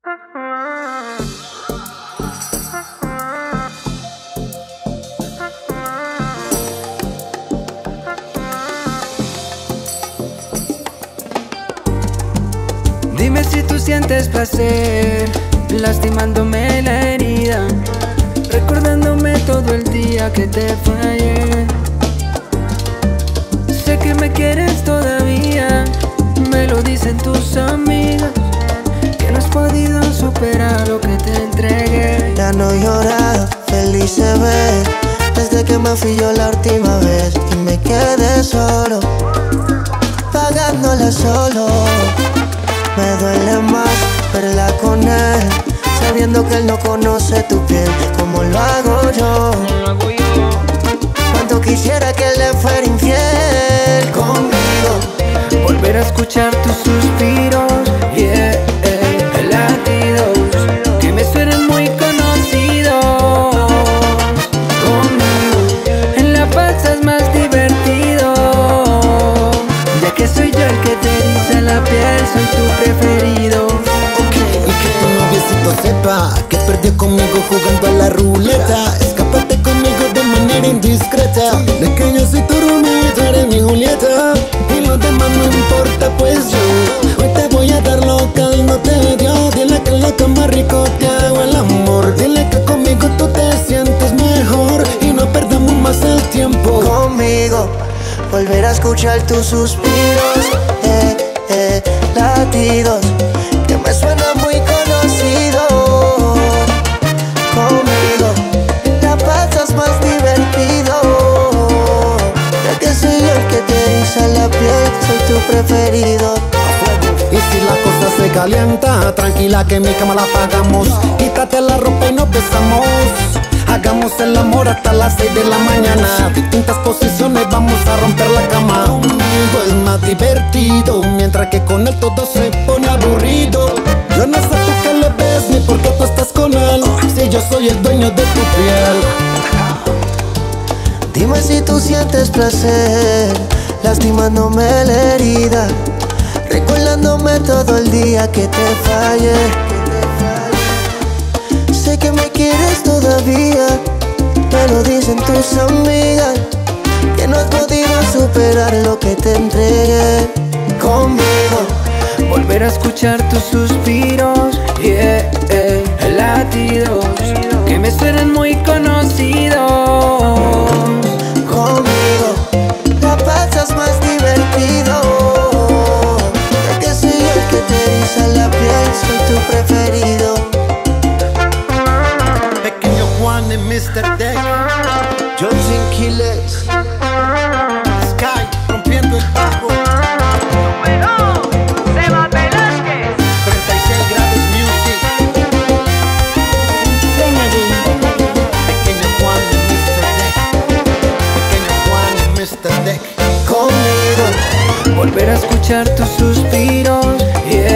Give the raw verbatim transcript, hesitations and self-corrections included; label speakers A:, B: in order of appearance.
A: Dime si tú sientes placer lastimándome la herida, recordándome todo el día que te fallé. Sé que me quieres todavía, me lo dicen tus amigas, que no has podido superar lo que te entregué.
B: Ya no he llorado, feliz se ve, desde que me fui yo la última vez y me quedé solo, pagándola solo. Me duele más verla con él, sabiendo que él no conoce tu piel como lo hago yo. Cuánto quisiera que él le fuera infiel conmigo.
A: Volver a escuchar tus suspiros, yeah, eh, latidos que me suenan muy conocidos. Conmigo en la pasas más divertido, ya que soy yo el que te eriza la piel, soy tu preferido.
C: Okay. Y que tu noviecito sepa que perdió conmigo jugando a la ruleta. Escápate conmigo de manera indiscreta, de que yo soy tu Romeo y tú eres mi Julieta. Y lo demás no importa, pues yo hoy te voy a dar lo que él no te dio. Dile que en la cama rico te hago el amor, dile que conmigo tú te sientes mejor y no perdamos más el tiempo.
B: Conmigo volver a escuchar tus suspiros, eh, eh, latidos que me suenan muy conocidos. Conmigo la pasas más divertido, ya que soy yo el que te eriza la piel, soy tu preferido.
C: Y si la cosa se calienta, tranquila que en mi cama la apagamos. Quítate la ropa y nos besamos, hagamos el amor hasta las seis de la mañana. Distintas posiciones, vamos a romper la cama. Conmigo es más divertido, mientras que con él todo se pone aburrido. Yo no sé tú qué le ves ni por qué tú estás con él, si yo soy el dueño de tu piel.
B: Dime si tú sientes placer lastimándome la herida, recordándome todo el día que te fallé. Sé que me quieres todavía, me lo dicen tus amigas, que no has podido superar lo que te entregué. Conmigo
A: volver a escuchar tus suspiros, yeah, eh, latidos que me suenan muy conocidos.
B: Conmigo la pasas más divertido, ya que soy yo el que te eriza la piel, soy tu preferido.
C: Pequeño Juan y mister Deck,
B: Johnson Killers,
C: Sky rompiendo el bajo, treinta y seis grados music. Pequeño Juan y mister Deck, Pequeño Juan y mister Deck.
B: conmigo
A: volver a escuchar tus suspiros, yeah.